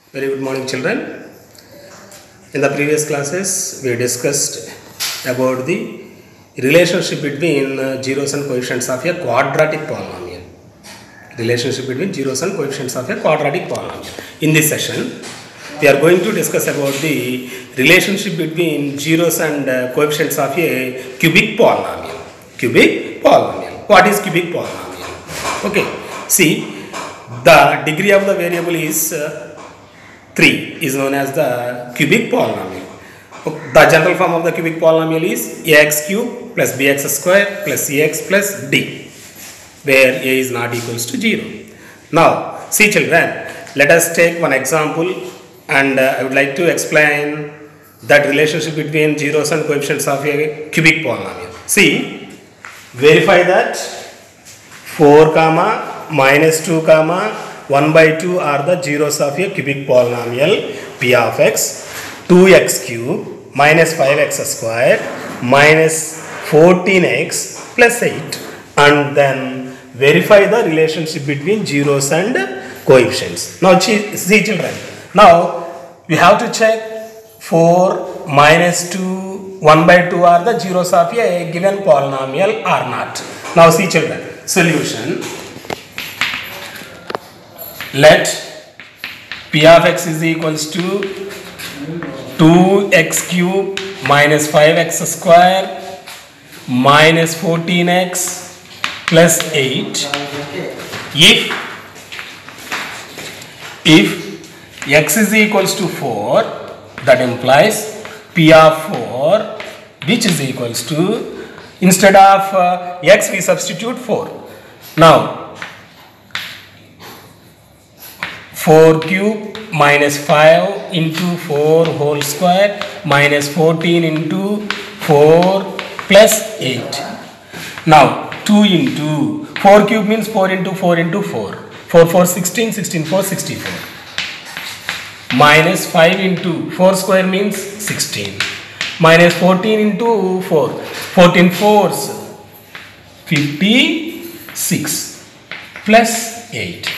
Very good morning, children. In the previous classes, we discussed about the relationship between zeros and coefficients of a quadratic polynomial. Relationship between zeros and coefficients of a quadratic polynomial. In this session, we are going to discuss about the relationship between zeros and coefficients of a cubic polynomial. Cubic polynomial. What is cubic polynomial? Okay. See, the degree of the variable is 3 is known as the cubic polynomial. The general form of the cubic polynomial is ax cube plus bx square plus cx plus d, where a is not equals to 0. Now, see children, let us take one example and I would like to explain that relationship between zeros and coefficients of a cubic polynomial. See, verify that 4 comma minus 2 comma 1 by 2 are the zeros of a cubic polynomial p of x. 2x cube minus 5x square minus 14x plus 8, and then verify the relationship between zeros and coefficients. Now see children, now we have to check 4 minus 2 1 by 2 are the zeros of a given polynomial or not. Now see children, solution. Let p of x is equals to 2x cube minus 5x square minus 14x plus 8 if x is equals to 4, that implies p of 4, which is equals to, instead of x we substitute 4. Now 4 cube minus 5 into 4 whole square minus 14 into 4 plus 8. Now 2 into 4 cube means 4 into 4 into 4. 4 4 16, 16 4 64. Minus 5 into 4 square means 16. Minus 14 into 4. 14 4s 56 plus 8.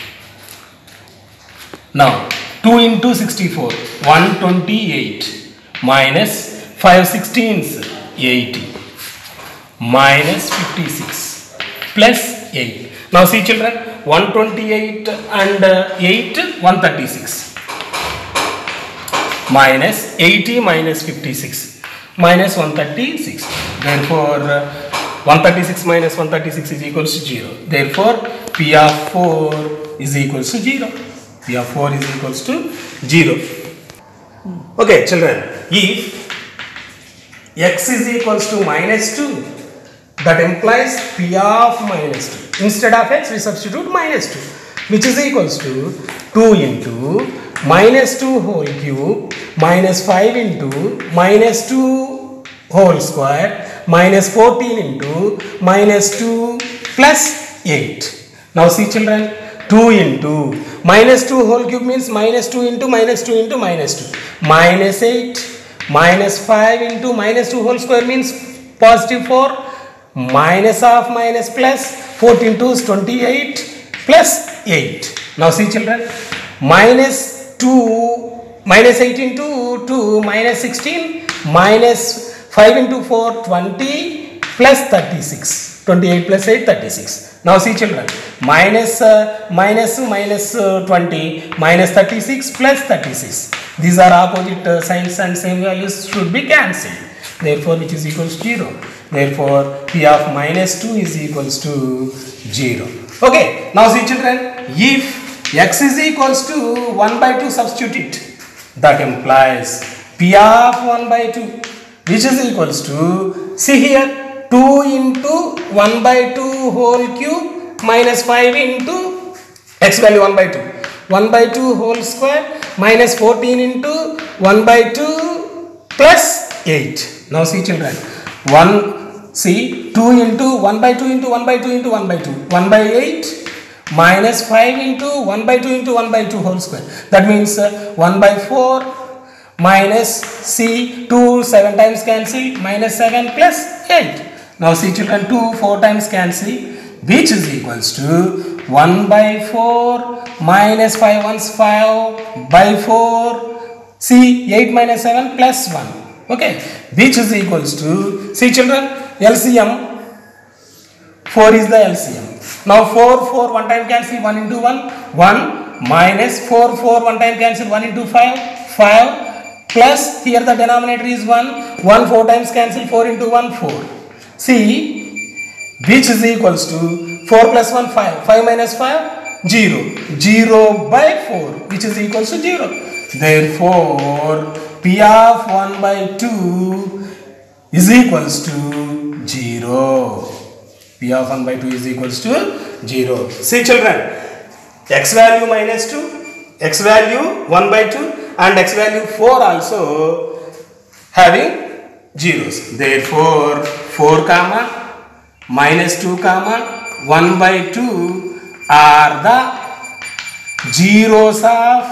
Now 2 into 64 128 minus 5 16s 80 minus 56 plus 8. Now see children, 128 and 8 136 minus 80 minus 56 minus 136. Therefore 136 minus 136 is equals to 0. Therefore p of 4 is equals to 0. P of 4 is equals to 0. Okay children, if x is equals to minus 2, that implies p of minus 2. Instead of x we substitute minus 2, which is equals to 2 into minus 2 whole cube minus 5 into minus 2 whole square minus 14 into minus 2 plus 8. Now see children, 2 into minus 2 whole cube means minus 2 into minus 2 into minus 2. Minus 8 minus 5 into minus 2 whole square means positive 4. Minus of minus plus 14 2 is 28 plus 8. Now see children, minus 2 minus 8 into 2 minus 16 minus 5 into 4 20 plus 36. 28 plus 8 36. Now see children, minus 20 minus 36 plus 36. These are opposite signs and same values should be cancelled. Therefore which is equals to 0. Therefore p of minus 2 is equals to 0. Okay. Now see children, if x is equals to 1 by 2, substitute it. That implies p of 1 by 2, which is equals to, see here, 2 into 1 by 2 whole cube minus 5 into x value 1 by 2. 1 by 2 whole square minus 14 into 1 by 2 plus 8. Now see children, 2 into 1 by 2 into 1 by 2 into 1 by 2. 1 by 8 minus 5 into 1 by 2 into 1 by 2 whole square. That means 1 by 4 minus c 2 7 times cancel minus 7 plus 8. Now see children, 2 4 times cancel, which is equals to 1 by 4 minus 5 ones 5 by 4. See, 8 minus 7 plus 1. Okay, which is equals to, see children, LCM, 4 is the LCM. Now 4 one time cancel, 1 into 1, 1 minus 4 one time cancel, 1 into 5 plus here the denominator is 1 4 times cancel, 4 into 1 4. See, which is equals to 4 plus 1 5 minus 5 0 by 4, which is equals to 0. Therefore P of 1 by 2 is equals to 0. P of 1 by 2 is equals to 0. See children, x value minus 2, x value 1 by 2 and x value 4 also having zeros. Therefore 4 comma minus 2 comma 1 by 2 are the zeros of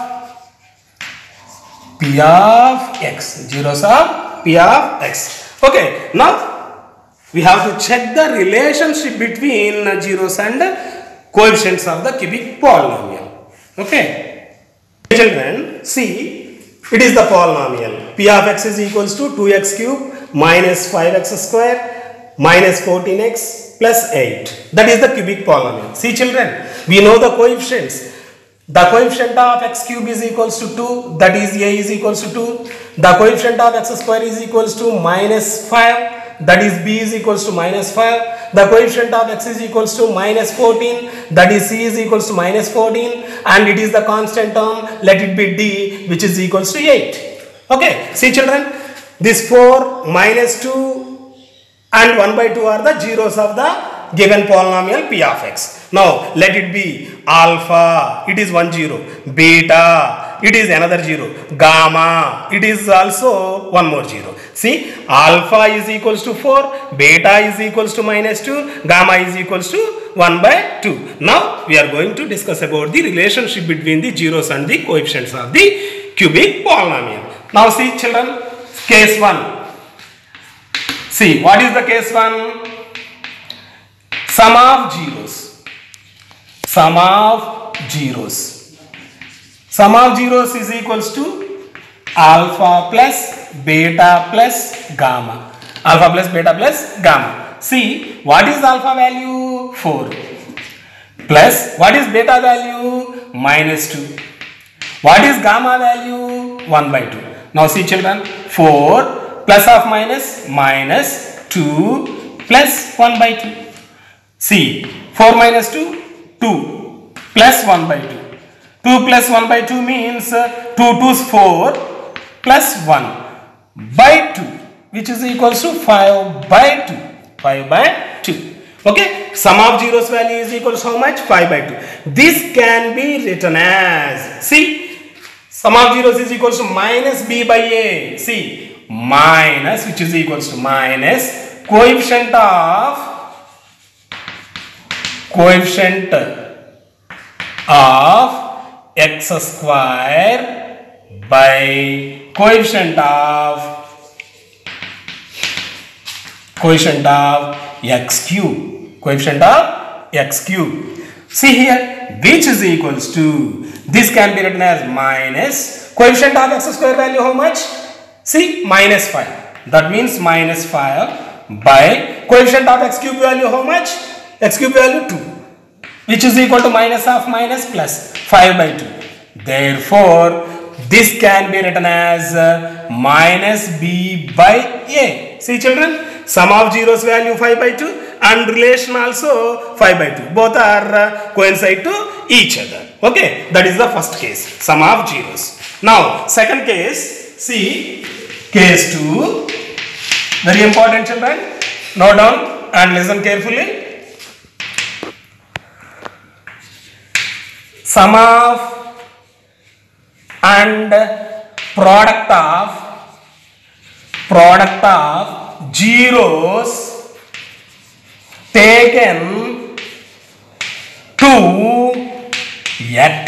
P of x. Zeros of P of x. Okay, now we have to check the relationship between zeros and coefficients of the cubic polynomial. Okay, children, see, it is the polynomial. P of x is equals to 2x cube minus 5x square minus 14x plus 8. That is the cubic polynomial. See children, we know the coefficients. The coefficient of x cube is equals to 2, that is a is equals to 2. The coefficient of x square is equals to minus 5, that is b is equals to minus 5. The coefficient of x is equals to minus 14, that is c is equals to minus 14, and it is the constant term, let it be d, which is equals to 8. Okay, see children, this 4 minus 2 and 1 by 2 are the zeros of the given polynomial P of x. Now let it be alpha, it is 1 0, beta, it is another 0, gamma, it is also one more 0. See, alpha is equals to 4, beta is equals to minus 2, gamma is equals to 1 by 2. Now we are going to discuss about the relationship between the zeros and the coefficients of the cubic polynomial. Now see children, case 1. See, what is the case 1? Sum of zeros. Sum of zeros. Sum of zeros is equals to alpha plus beta plus gamma. Alpha plus beta plus gamma. See, what is alpha value? 4. Plus, what is beta value? Minus 2. What is gamma value? 1 by 2. Now see children, 4 plus of minus, minus 2 plus 1 by 2. See, 4 minus 2, 2 plus 1 by 2. 2 plus 1 by 2 means 2 2's 4 plus 1 by 2, which is equals to 5 by 2. 5 by 2. Okay, sum of zeros value is equals to how much? 5 by 2. This can be written as, see, sum of zeros is equals to minus b by a. See, minus, which is equals to minus coefficient of x square by coefficient of x cube. Coefficient of x cube. See here, which is equals to, this can be written as minus coefficient of x square value how much? See, minus 5. That means minus 5 by coefficient of x cube value how much? X cube value 2, which is equal to minus of minus plus 5 by 2. Therefore, this can be written as minus b by a. See children, sum of zeros value 5 by 2 and relation also 5 by 2. Both are coincide to each other. Okay, that is the first case, sum of zeros. Now, second case, see, case 2, very important children. Note down and listen carefully. Sum of and product of zeros taken to at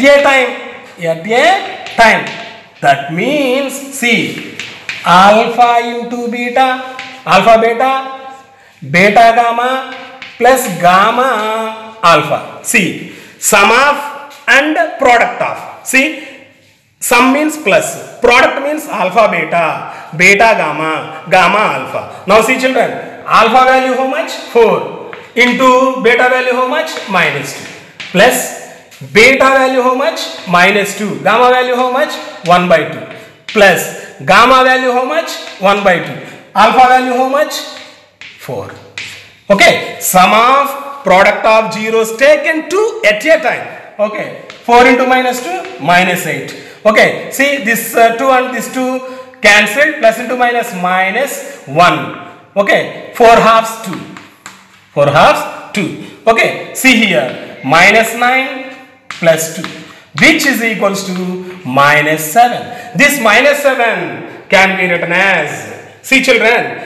a time. That means, see, alpha into beta, alpha beta, beta gamma, plus gamma alpha. See, sum of and product of. See, sum means plus, product means alpha beta, beta gamma, gamma alpha. Now see children, alpha value how much? 4 into beta value how much? -2 plus beta value how much? -2. Gamma value how much? 1/2 plus gamma value how much? 1/2. Alpha value how much? 4. Okay, sum of product of zeros taken 2 at a time. Okay, 4 into -2, -8. Okay, see this 2 and this 2 cancelled, plus into minus, -1. Okay, 4 halves 2. 4 halves 2. Okay, see here, -9 plus 2, which is equals to -7. This -7 can be written as, see children,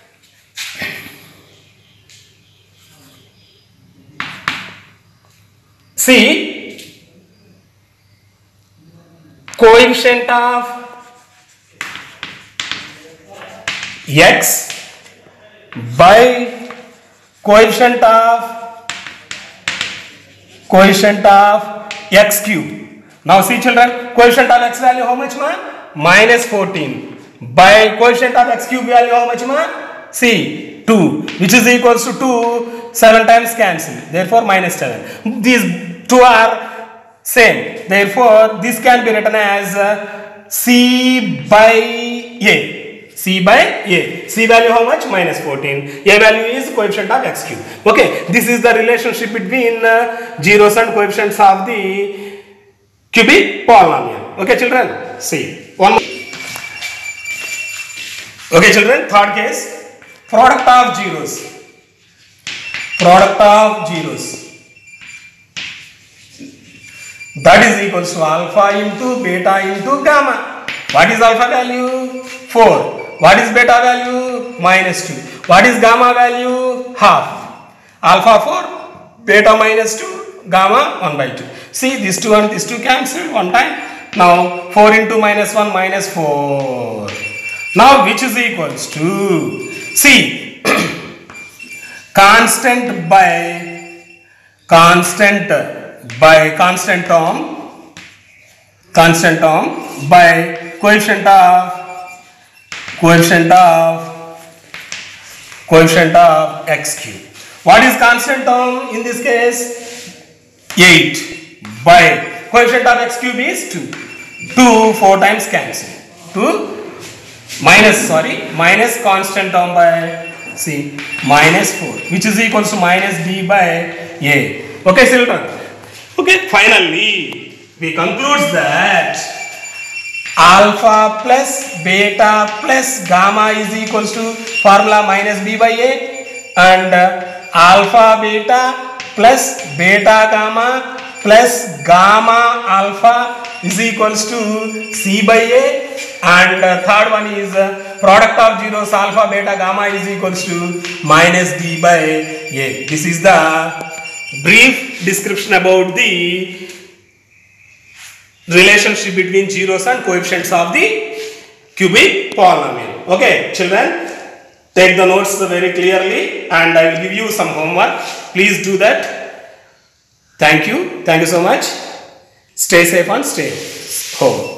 see, coefficient of x by coefficient of x cube. Now see children, coefficient of x value how much ma? -14 by coefficient of x cube value how much ma? See, 2, which is equals to 2, 7 times cancel, therefore -7. These two are same, therefore this can be written as C by A. C by A. C value how much? -14. A value is coefficient of x cube. Okay, this is the relationship between zeros and coefficients of the cubic polynomial. Okay children, see one more. Okay children, third case, product of zeros. Product of zeros. That is equals to alpha into beta into gamma. What is alpha value? 4. What is beta value? -2. What is gamma value? Half. Alpha 4, beta -2, gamma 1/2. See, these 2 and these 2 cancelled one time. Now 4 into -1, -4. Now which is equals to, see, constant term by coefficient of x cube. What is constant term in this case? 8 by coefficient of x cube is 2. 2 4 times cancel. 2 minus constant term by, see, -4, which is equals to -b by a. Okay children. Okay, finally we conclude that alpha plus beta plus gamma is equals to formula -b by a, and alpha beta plus beta gamma plus gamma alpha is equals to c by a, and third one is product of zeros alpha beta gamma is equals to -d by a. This is the brief description about the relationship between zeros and coefficients of the cubic polynomial. Okay children, take the notes very clearly, and I will give you some homework. Please do that. Thank you so much. Stay safe and stay home.